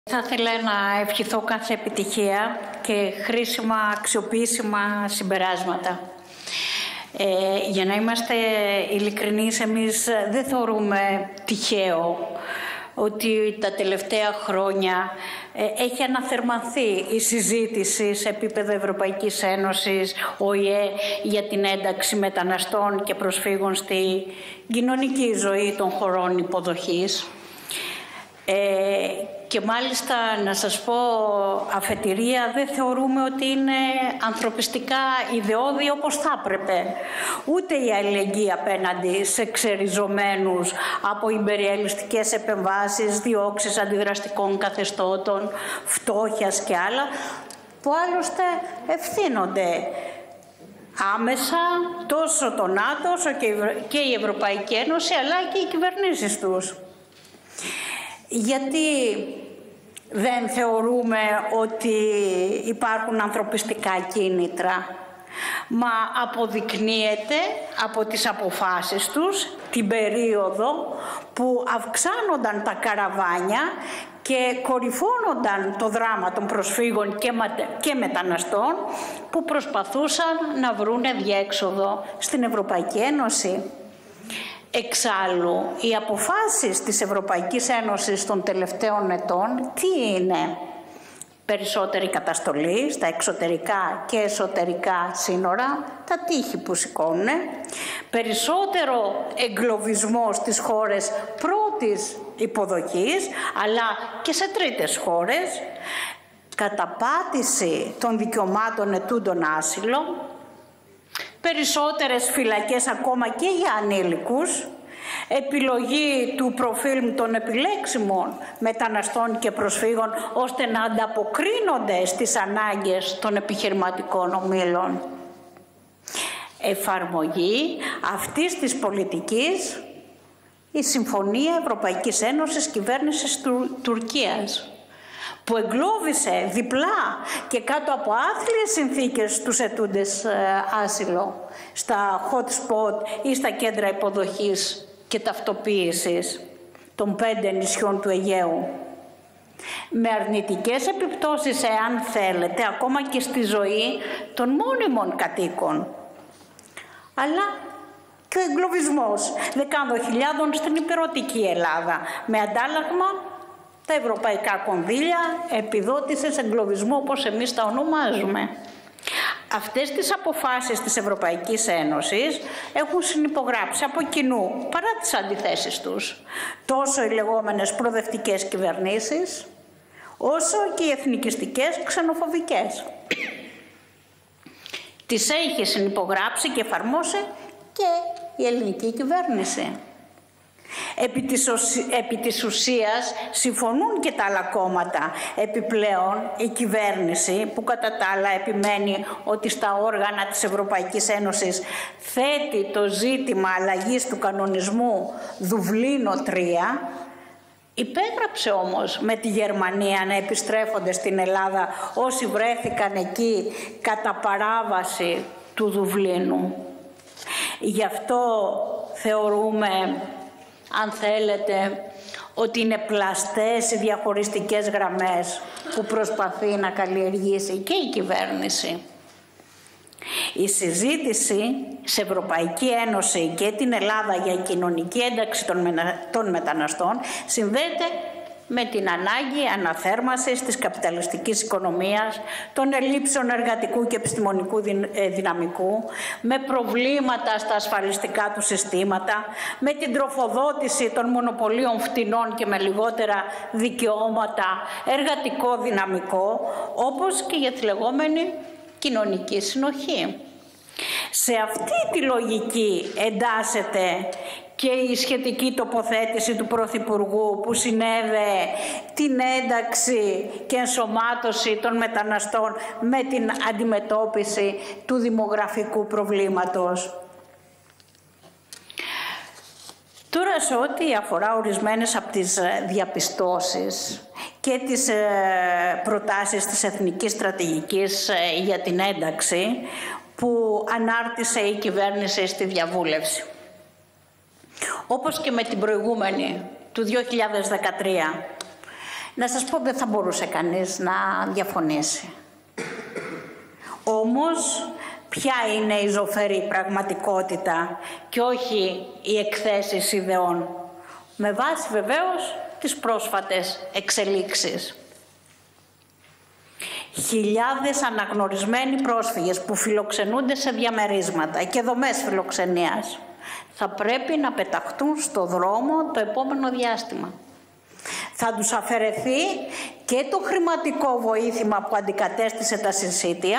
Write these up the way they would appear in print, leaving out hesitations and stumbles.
Θα ήθελα να ευχηθώ κάθε επιτυχία και χρήσιμα, αξιοποιήσιμα συμπεράσματα. Για να είμαστε ειλικρινείς, εμείς δεν θεωρούμε τυχαίο ότι τα τελευταία χρόνια έχει αναθερμανθεί η συζήτηση σε επίπεδο Ευρωπαϊκής Ένωσης, ΟΗΕ, για την ένταξη μεταναστών και προσφύγων στη κοινωνική ζωή των χωρών υποδοχής. Και μάλιστα να σας πω αφετηρία, δεν θεωρούμε ότι είναι ανθρωπιστικά ιδεώδη όπως θα έπρεπε. Ούτε η αλληλεγγύη απέναντι σε ξεριζωμένους από ιμπεριαλιστικές επεμβάσεις, διώξεις αντιδραστικών καθεστώτων, φτώχειας και άλλα, που άλλωστε ευθύνονται άμεσα τόσο το ΝΑΤΟ όσο και η Ευρωπαϊκή Ένωση, αλλά και οι κυβερνήσεις τους. Γιατί δεν θεωρούμε ότι υπάρχουν ανθρωπιστικά κίνητρα? Μα αποδεικνύεται από τις αποφάσεις τους την περίοδο που αυξάνονταν τα καραβάνια και κορυφώνονταν το δράμα των προσφύγων και μεταναστών που προσπαθούσαν να βρούνε διέξοδο στην Ευρωπαϊκή Ένωση. Εξάλλου, οι αποφάσεις της Ευρωπαϊκής Ένωσης των τελευταίων ετών τι είναι? Περισσότερη καταστολή στα εξωτερικά και εσωτερικά σύνορα, τα τείχη που σηκώνουν, περισσότερο εγκλωβισμό στις χώρες πρώτης υποδοχής, αλλά και σε τρίτες χώρες, καταπάτηση των δικαιωμάτων ετούντων άσυλο, περισσότερες φυλακές ακόμα και για ανήλικους, επιλογή του προφίλ των επιλέξιμων μεταναστών και προσφύγων ώστε να ανταποκρίνονται στις ανάγκες των επιχειρηματικών ομίλων. Εφαρμογή αυτής της πολιτικής η Συμφωνία Ευρωπαϊκής Ένωσης Κυβέρνησης Τουρκίας, που εγκλώβησε διπλά και κάτω από άθλιες συνθήκες τους ετούντες άσυλο στα hot spot ή στα κέντρα υποδοχής και ταυτοποίησης των 5 νησιών του Αιγαίου. Με αρνητικές επιπτώσεις, εάν θέλετε, ακόμα και στη ζωή των μόνιμων κατοίκων. Αλλά και ο εγκλωβισμός δεκάδων χιλιάδων στην υπηρετική Ελλάδα, με αντάλλαγμα τα ευρωπαϊκά κονδύλια επιδότησης εγκλωβισμού, όπως εμείς τα ονομάζουμε. Αυτές τις αποφάσεις της Ευρωπαϊκής Ένωσης έχουν συνυπογράψει από κοινού, παρά τις αντιθέσεις τους, τόσο οι λεγόμενες προοδευτικές κυβερνήσεις, όσο και οι εθνικιστικές ξενοφοβικές. Τις έχει συνυπογράψει και εφαρμόσει και η ελληνική κυβέρνηση. Επί της ουσίας συμφωνούν και τα άλλα κόμματα. Επιπλέον η κυβέρνηση, που κατά τα άλλα επιμένει ότι στα όργανα της Ευρωπαϊκής Ένωσης θέτει το ζήτημα αλλαγής του κανονισμού Δουβλίνο 3, υπέγραψε όμως με τη Γερμανία να επιστρέφονται στην Ελλάδα όσοι βρέθηκαν εκεί κατά παράβαση του Δουβλίνου. Γι' αυτό θεωρούμε, αν θέλετε, ότι είναι πλαστές οι διαχωριστικές γραμμές που προσπαθεί να καλλιεργήσει και η κυβέρνηση. Η συζήτηση σε Ευρωπαϊκή Ένωση και την Ελλάδα για κοινωνική ένταξη των μεταναστών συνδέεται με την ανάγκη αναθέρμανσης της καπιταλιστικής οικονομίας, των ελλείψεων εργατικού και επιστημονικού δυναμικού, με προβλήματα στα ασφαλιστικά του συστήματα, με την τροφοδότηση των μονοπωλίων φτηνών και με λιγότερα δικαιώματα, εργατικό δυναμικό, όπως και για τη λεγόμενη κοινωνική συνοχή. Σε αυτή τη λογική εντάσσεται και η σχετική τοποθέτηση του Πρωθυπουργού που συνέβε την ένταξη και ενσωμάτωση των μεταναστών με την αντιμετώπιση του δημογραφικού προβλήματος. Τώρα, σε ό,τι αφορά ορισμένες από τις διαπιστώσεις και τις προτάσεις της Εθνικής Στρατηγικής για την ένταξη που ανάρτησε η κυβέρνηση στη διαβούλευση, όπως και με την προηγούμενη του 2013, Να σας πω, δεν θα μπορούσε κανείς να διαφωνήσει. Όμως, ποια είναι η ζωφερή πραγματικότητα και όχι οι εκθέσεις ιδεών, με βάση βεβαίως τις πρόσφατες εξελίξεις. Χιλιάδες αναγνωρισμένοι πρόσφυγες που φιλοξενούνται σε διαμερίσματα και δομές φιλοξενίας θα πρέπει να πεταχτούν στο δρόμο το επόμενο διάστημα. Θα τους αφαιρεθεί και το χρηματικό βοήθημα που αντικατέστησε τα συσίτια.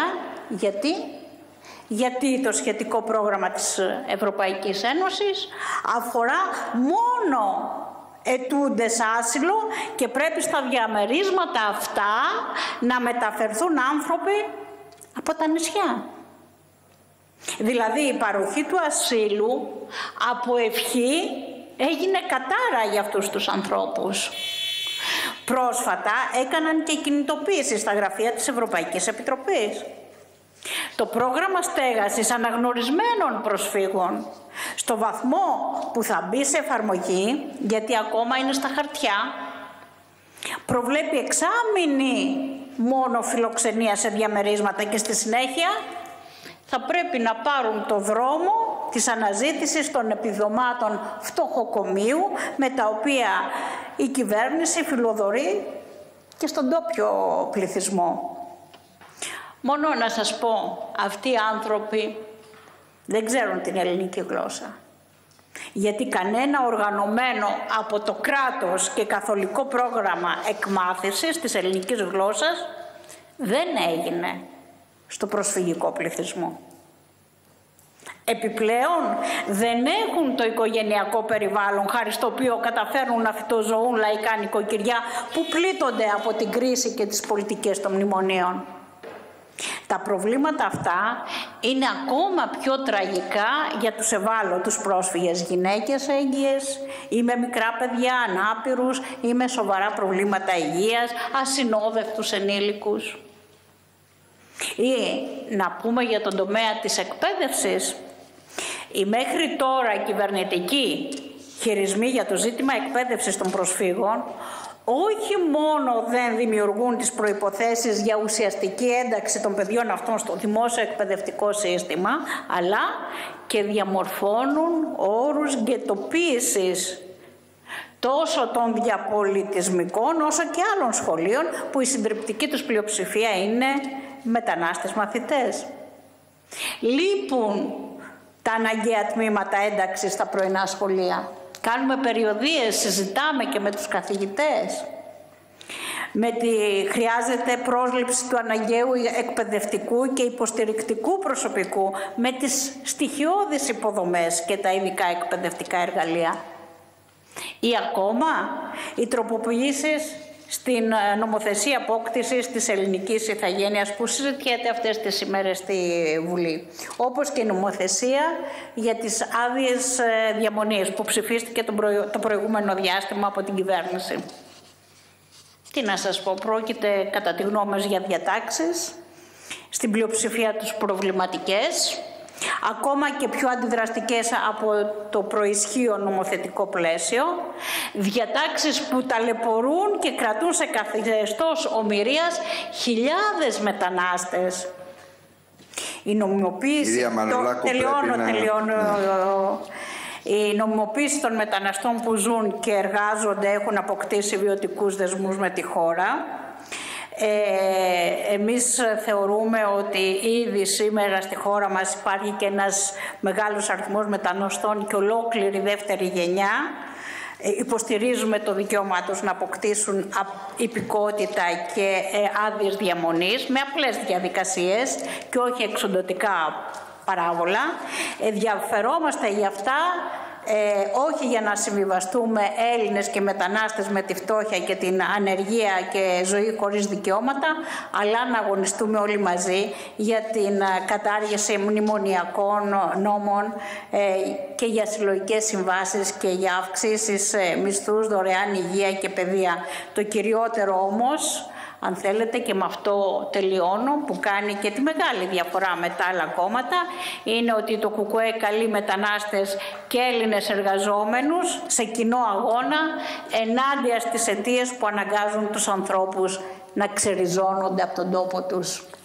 Γιατί το σχετικό πρόγραμμα της Ευρωπαϊκής Ένωσης αφορά μόνο αιτούντες άσυλο και πρέπει στα διαμερίσματα αυτά να μεταφερθούν άνθρωποι από τα νησιά. Δηλαδή η παροχή του ασύλου από ευχή έγινε κατάρα για αυτούς τους ανθρώπους. Πρόσφατα έκαναν και κινητοποίηση στα γραφεία της Ευρωπαϊκής Επιτροπής. Το πρόγραμμα στέγασης αναγνωρισμένων προσφύγων, στο βαθμό που θα μπει σε εφαρμογή, γιατί ακόμα είναι στα χαρτιά, προβλέπει εξάμηνη μόνο φιλοξενία σε διαμερίσματα και στη συνέχεια θα πρέπει να πάρουν το δρόμο της αναζήτησης των επιδομάτων φτωχοκομείου, με τα οποία η κυβέρνηση φιλοδορεί και στον ντόπιο πληθυσμό. Μόνο να σας πω, αυτοί οι άνθρωποι δεν ξέρουν την ελληνική γλώσσα. Γιατί κανένα οργανωμένο από το κράτος και καθολικό πρόγραμμα εκμάθησης της ελληνικής γλώσσας δεν έγινε στο προσφυγικό πληθυσμό. Επιπλέον δεν έχουν το οικογενειακό περιβάλλον χάρη στο οποίο καταφέρνουν να φυτοζωούν λαϊκά νοικοκυριά που πλήττονται από την κρίση και τις πολιτικές των μνημονίων. Τα προβλήματα αυτά είναι ακόμα πιο τραγικά για τους ευάλωτους πρόσφυγες, γυναίκες έγκυες ή με μικρά παιδιά, ανάπηρους ή με σοβαρά προβλήματα υγείας, ασυνόδευτους ενήλικους. Ή να πούμε για τον τομέα της εκπαίδευσης, οι μέχρι τώρα κυβερνητικοί χειρισμοί για το ζήτημα εκπαίδευσης των προσφύγων όχι μόνο δεν δημιουργούν τις προϋποθέσεις για ουσιαστική ένταξη των παιδιών αυτών στο δημόσιο εκπαιδευτικό σύστημα, αλλά και διαμορφώνουν όρους γκετοποίησης τόσο των διαπολιτισμικών όσο και άλλων σχολείων που η συντριπτική τους πλειοψηφία είναι μετανάστες μαθητές. Λείπουν τα αναγκαία τμήματα ένταξης στα πρωινά σχολεία. Κάνουμε περιοδίες, συζητάμε και με τους καθηγητές. Χρειάζεται πρόσληψη του αναγκαίου εκπαιδευτικού και υποστηρικτικού προσωπικού με τις στοιχειώδεις υποδομές και τα ειδικά εκπαιδευτικά εργαλεία. Ή ακόμα οι τροποποιήσεις στην νομοθεσία απόκτησης της ελληνικής ηθαγένειας που συζητιέται αυτές τις ημέρες στη Βουλή. Όπως και η νομοθεσία για τις άδειες διαμονής που ψηφίστηκε το προηγούμενο διάστημα από την κυβέρνηση. Τι να σας πω, πρόκειται κατά τη γνώμη μας για διατάξεις, στην πλειοψηφία τους προβληματικές, ακόμα και πιο αντιδραστικές από το προισχύον νομοθετικό πλαίσιο, διατάξεις που ταλαιπωρούν και κρατούν σε καθεστώς ομηρίας χιλιάδες μετανάστες. Η νομιμοποίηση, η νομιμοποίηση των μεταναστών που ζουν και εργάζονται έχουν αποκτήσει βιωτικούς δεσμούς με τη χώρα. Εμείς θεωρούμε ότι ήδη σήμερα στη χώρα μας υπάρχει και ένας μεγάλος αριθμός μεταναστών και ολόκληρη δεύτερη γενιά. Υποστηρίζουμε το δικαίωμά τους να αποκτήσουν υπηκότητα και άδειες διαμονής με απλές διαδικασίες και όχι εξοντωτικά παράβολα. Ενδιαφερόμαστε για αυτά, όχι για να συμβιβαστούμε Έλληνες και μετανάστες με τη φτώχεια και την ανεργία και ζωή χωρίς δικαιώματα, αλλά να αγωνιστούμε όλοι μαζί για την κατάργηση μνημονιακών νόμων και για συλλογικές συμβάσεις και για αυξήσεις μισθούς, δωρεάν υγεία και παιδεία. Το κυριότερο όμως, αν θέλετε, και με αυτό τελειώνω, που κάνει και τη μεγάλη διαφορά με τα άλλα κόμματα, είναι ότι το ΚΚΕ καλεί μετανάστες και Έλληνες εργαζόμενους σε κοινό αγώνα ενάντια στις αιτίες που αναγκάζουν τους ανθρώπους να ξεριζώνονται από τον τόπο τους.